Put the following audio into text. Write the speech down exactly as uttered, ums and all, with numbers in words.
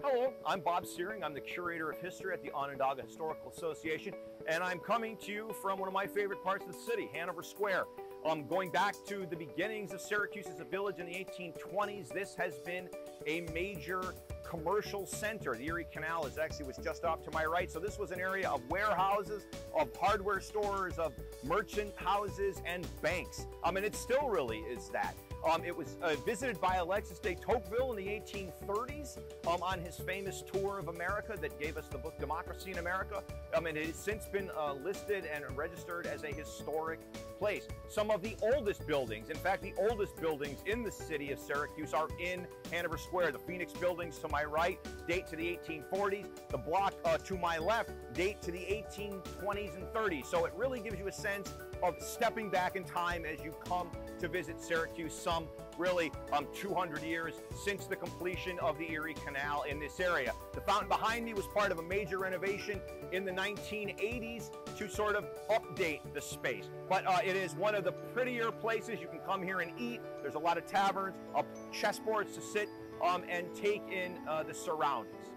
Hello, I'm Bob Searing. I'm the Curator of History at the Onondaga Historical Association, and I'm coming to you from one of my favorite parts of the city, Hanover Square. Um, going back to the beginnings of Syracuse as a village in the eighteen twenties, this has been a major commercial center. The Erie Canal is actually was just off to my right, so this was an area of warehouses, of hardware stores, of merchant houses, and banks. Um, and it still really is that. Um, it was uh, visited by Alexis de Tocqueville in the eighteen thirties um, on his famous tour of America that gave us the book Democracy in America. Um, and it has since been uh, listed and registered as a historic place. Some of the oldest buildings, in fact, the oldest buildings in the city of Syracuse are in Hanover Square. The Phoenix buildings to my right date to the eighteen forties. The block uh, to my left date to the eighteen twenties and thirties. So it really gives you a sense of stepping back in time as you come to visit Syracuse, some really um, two hundred years since the completion of the Erie Canal in this area. The fountain behind me was part of a major renovation in the nineteen eighties to sort of update the space. But uh, it is one of the prettier places. You can come here and eat. There's a lot of taverns, uh, chessboards to sit um, and take in uh, the surroundings.